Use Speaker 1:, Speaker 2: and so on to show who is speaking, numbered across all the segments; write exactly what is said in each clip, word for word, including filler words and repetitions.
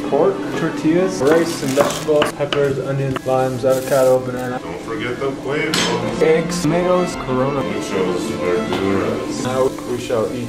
Speaker 1: pork, tortillas, rice and vegetables, peppers, onions, limes, avocado, banana.
Speaker 2: Don't forget the Quavos.
Speaker 1: Eggs, tomatoes, Corona.
Speaker 2: Muchos verduras.
Speaker 1: Now we shall eat.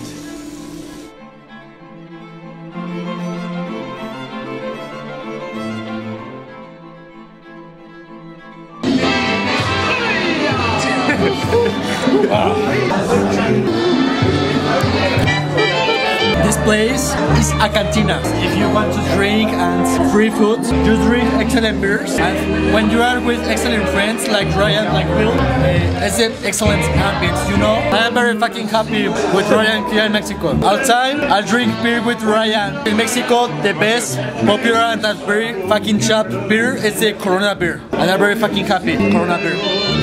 Speaker 3: This place is a cantina. If you want to drink and free food, you drink excellent beers. And when you are with excellent friends like Ryan, like Will, uh, it's an excellent ambience, you know? I am very fucking happy with Ryan here in Mexico. All time, I drink beer with Ryan. In Mexico, the best, popular and that very fucking cheap beer is the Corona beer. And I'm very fucking happy, Corona beer.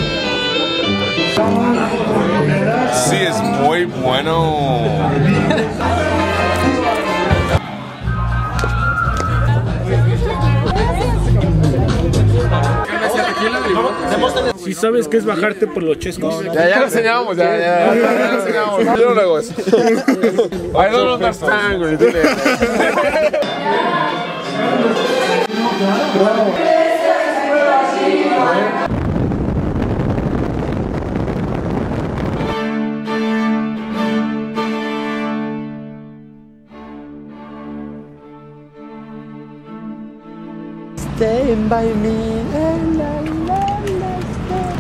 Speaker 2: Sí, es muy bueno.
Speaker 4: Si sabes que es bajarte por los chescos.
Speaker 5: Ya, ya lo enseñamos, ya, ya, ya lo enseñamos. Yo no hago eso. I don't understand, güey.
Speaker 3: Stand by me. La, la, la, stay.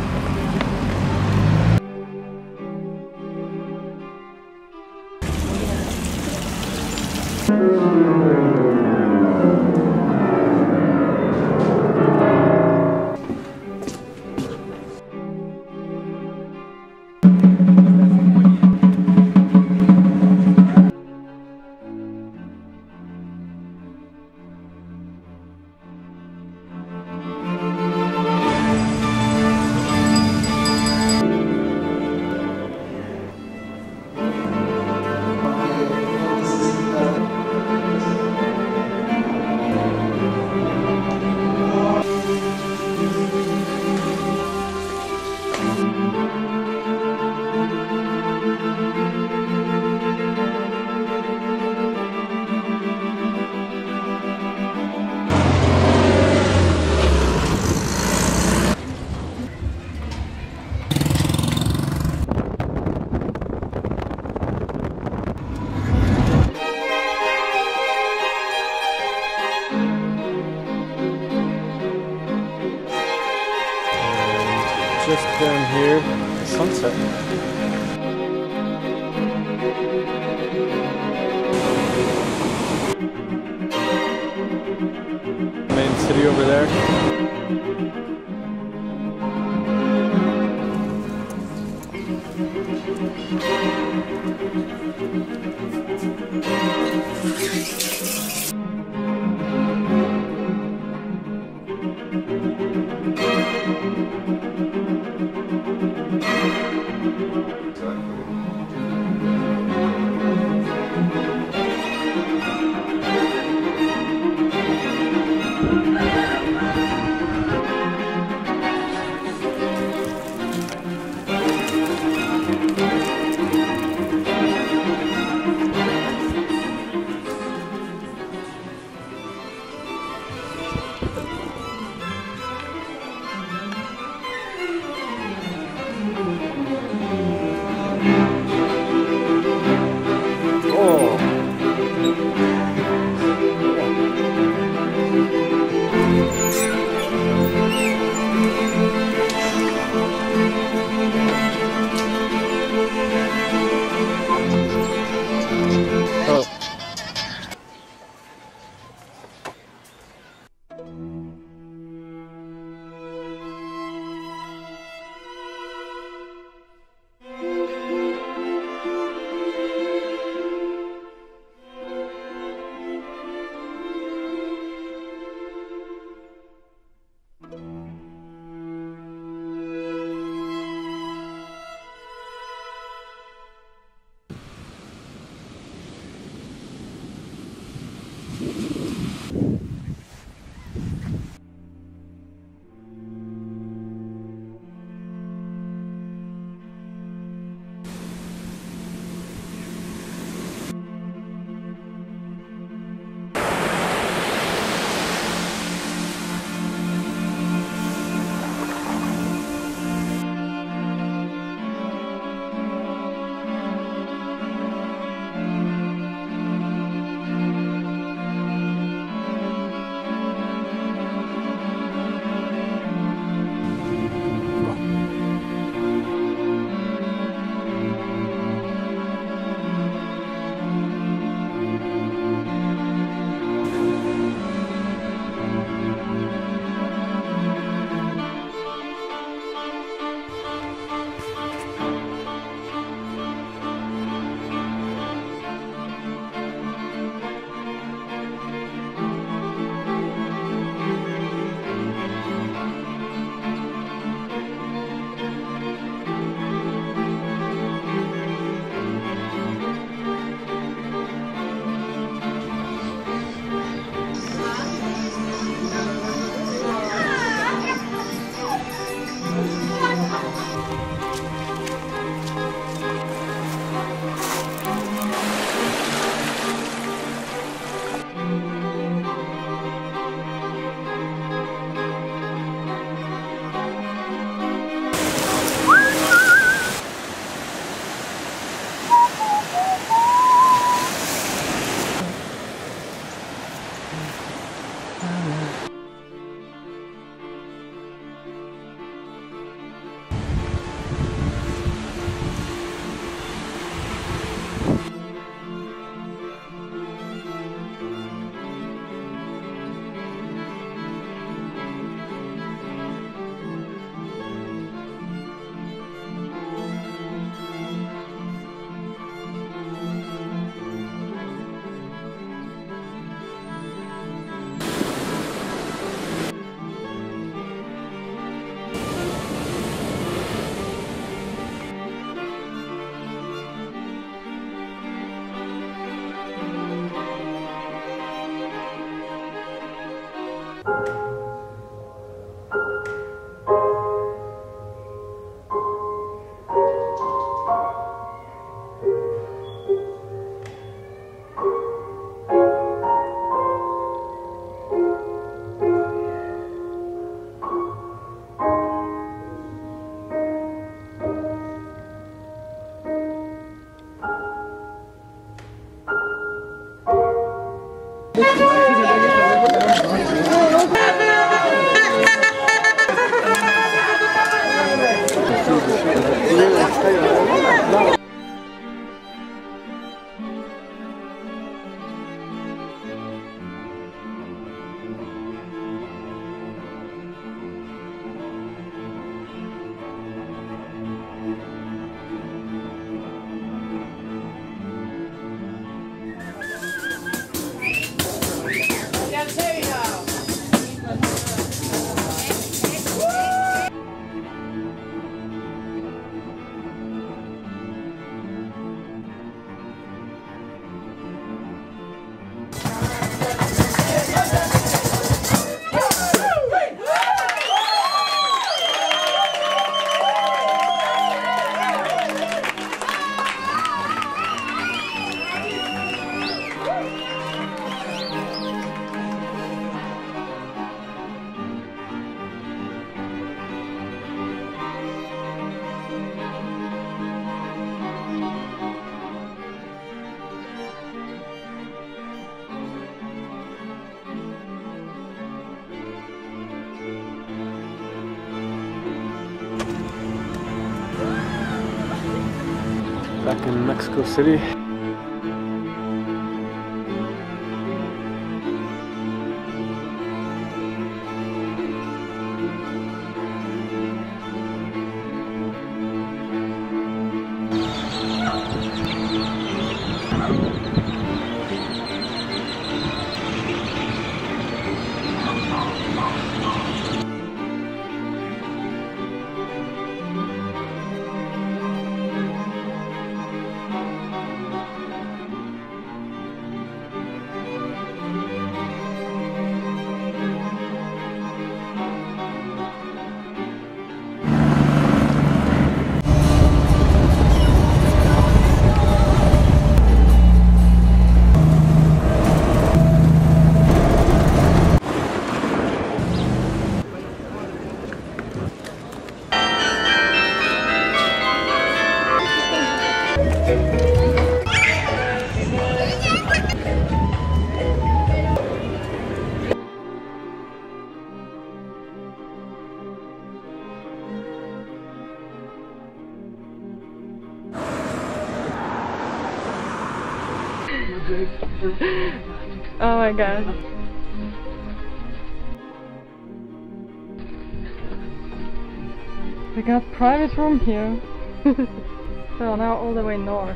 Speaker 1: Just down here, sunset. Main city over there. Back in Mexico City.
Speaker 6: Oh my god. We got private room here. So now all the way north.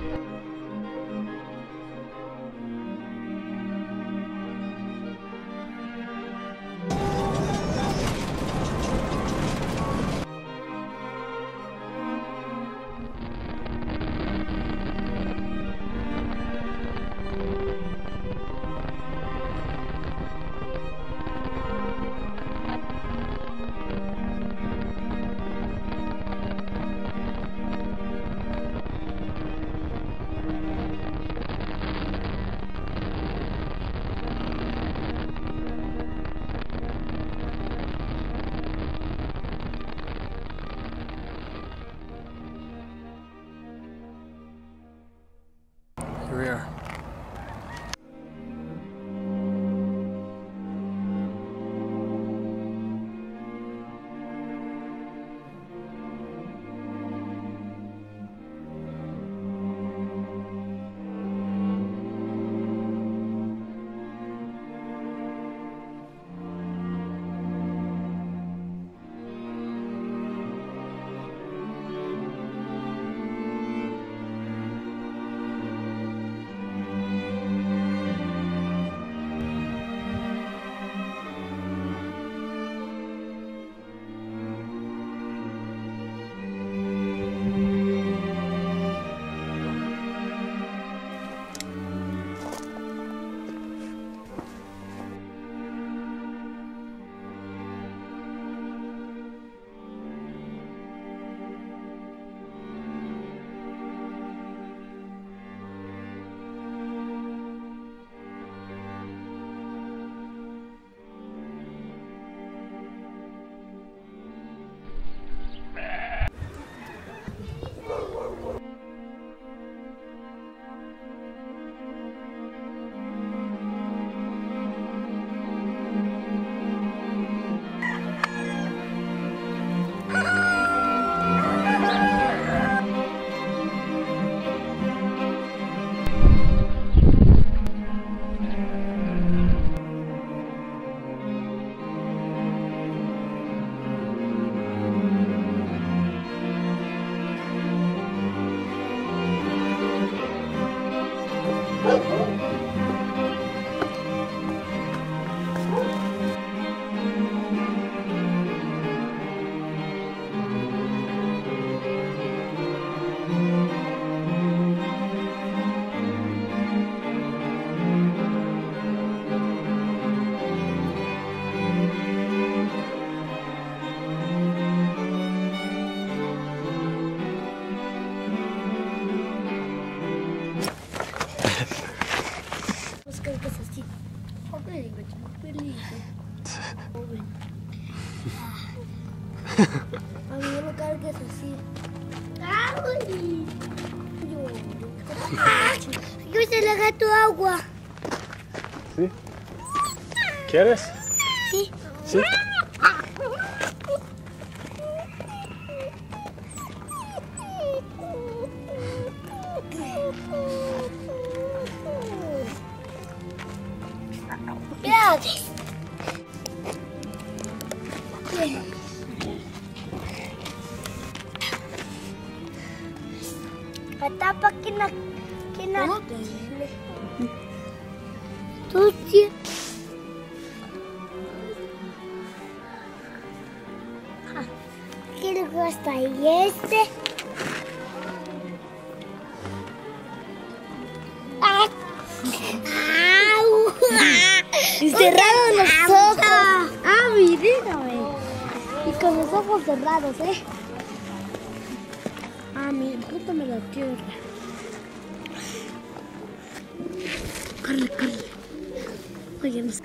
Speaker 7: cargas así. Papelico, papelico. A mí no me cargues así. ¡Ay! Yo se le gato agua.
Speaker 1: ¿Sí? ¿Quieres?
Speaker 7: Sí.
Speaker 1: ¿Sí?
Speaker 7: Gracias. Patapa que na que na sucia. ¿Qué le gusta y este? ¡Ah! ¡Au! Y cerraron los ojos. Ah, mírame. Y con los ojos cerrados, ¿eh? Ah, mira, júntame la tierra. Corre, corre. Oye, no sé.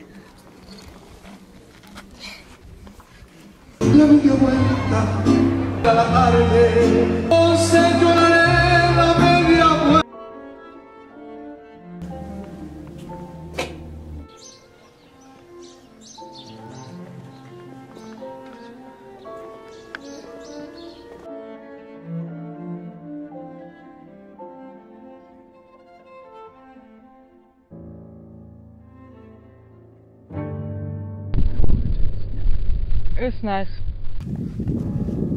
Speaker 8: La media vuelta a la tarde, oh señoré, la media vuelta.
Speaker 6: It's nice.